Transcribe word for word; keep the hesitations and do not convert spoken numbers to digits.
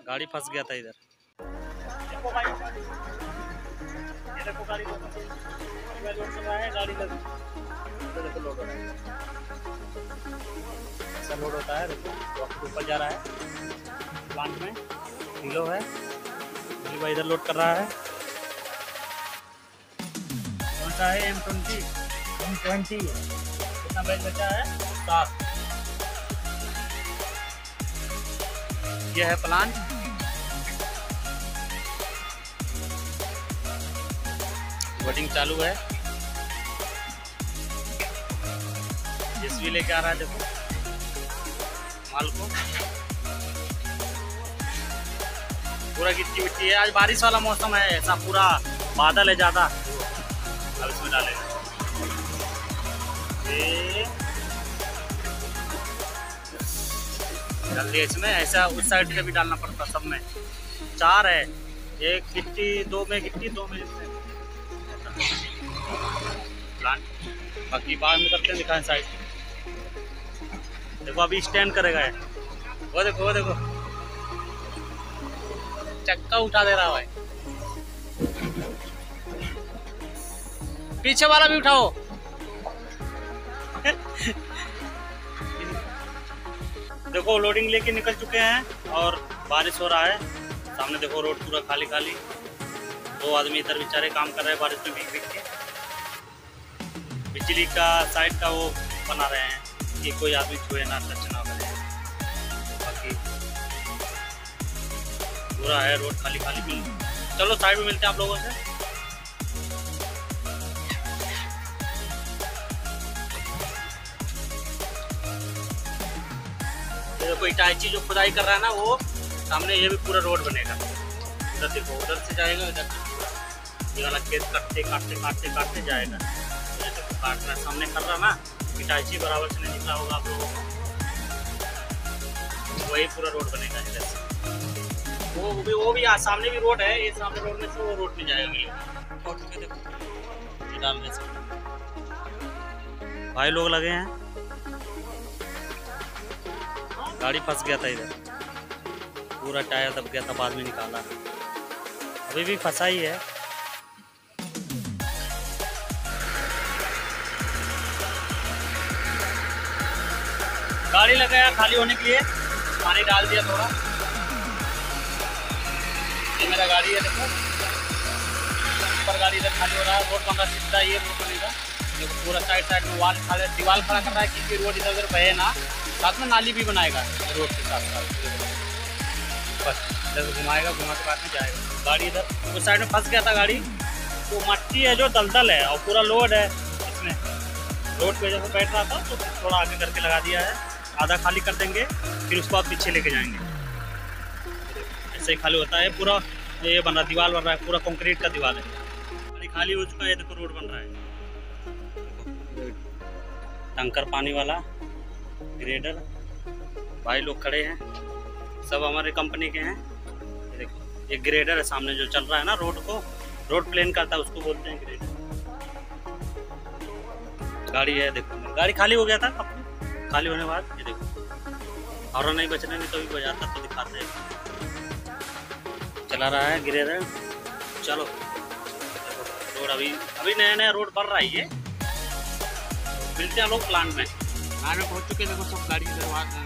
गाड़ी फंस गया था इधर। देखो भाई, ये देखो गाड़ी लोड कर रहा है, गाड़ी लग देखो लोड हो रहा है, ऐसा लोड होता है। देखो ऊपर जा रहा है प्लांट में, किलो है भाई इधर लोड कर रहा है। कौन सा है? एम ट्वेंटी एम ट्वेंटी कितना बैच बचा है? सात। ये है प्लांट, लोडिंग चालू है। जेसीबी लेके आ रहा है देखो माल को। पूरा गिट्टी विट्टी है, आज बारिश वाला मौसम है, ऐसा पूरा बादल है ज्यादा। अब इसमें डालेगा डाल दिया इसमें। ऐसा उस साइड से भी डालना पड़ता, सब में चार है, एक गिट्टी, दो में गिट्टी, दो में इसमें प्लांट। बाकी बाद में करते हैं, दिखाएं साइड। देखो अभी स्टैंड करेगा है, वो देखो वो देखो चक्का उठा दे रहा है। पीछे वाला भी उठाओ। देखो लोडिंग लेके निकल चुके हैं और बारिश हो रहा है। सामने देखो रोड पूरा खाली खाली, दो आदमी इधर बेचारे काम कर रहे हैं बारिश में भीग भीग के। बिजली का साइड का वो बना रहे हैं कि कोई आदमी छुए ना, टच ना करे। बाकी पूरा है रोड खाली खाली। चलो साइड में मिलते हैं आप लोगों से। देखो इटाची जो खुदाई कर रहा है ना, वो सामने ये भी पूरा रोड बनेगा। उधर देखो, उधर से जाएगा, इधर ये वाला खेत काटते काटते काटते काटते जाएगा। देखो काट रहा है, सामने कर रहा ना, इटाची बराबर से नहीं निकला होगा आप लोगों को। वही पूरा रोड बनेगा इधर से। वो भी वो भी आ, सामने भी रोड है, ये सामने रोड में से वो रोड में जाएगा मिलेगा। देखो ये डालने से भाई लोग लगे हैं। गाड़ी फंस गया था इधर, पूरा टायर दब गया था, बाद में निकाला। अभी भी फंसा ही है। गाड़ी लगाया खाली होने के लिए, पानी डाल दिया थोड़ा। ये मेरा गाड़ी है, देखो ऊपर गाड़ी इधर खाली हो रहा है। रोड बन रहा सीधा, ये रोड बनेगा। देखो पूरा साइड साइड में वाल खा दीवार खड़ा कर रहा है क्योंकि रोड इधर उधर बहे ना। साथ में नाली भी बनाएगा रोड के साथ साथ, बस इधर घुमाएगा, घुमा के बाद में जाएगा। गाड़ी इधर उस साइड में फंस गया था गाड़ी, तो मट्टी है जो दलदल है और पूरा लोड है इसमें। रोड पे जब बैठ रहा था तो थोड़ा आगे करके लगा दिया है। आधा खाली कर देंगे, फिर उसको आप पीछे लेके जाएंगे। ऐसे ही खाली होता है पूरा। ये बन रहा, दीवार बन रहा है, पूरा कंक्रीट का दीवार है। गाड़ी खाली हो चुका है, देखो रोड बन रहा है। टंकर पानी वाला ग्रेडर, भाई लोग खड़े हैं, सब हमारे कंपनी के हैं। ये देखो ये ग्रेडर है सामने जो चल रहा है ना, रोड को रोड प्लेन करता है, उसको बोलते हैं ग्रेडर। गाड़ी है देखो, गाड़ी खाली हो गया था। खाली होने के बाद ये देखो, और नहीं बचने नहीं तो भी बजाता तो दिखाते हैं। चला रहा है ग्रेडर। चलो रोड अभी अभी नया नया रोड बन रहा है। ये मिलते हैं लोग प्लांट में। प्लांट में पहुंच चुके हैं। देखो सब गाड़ी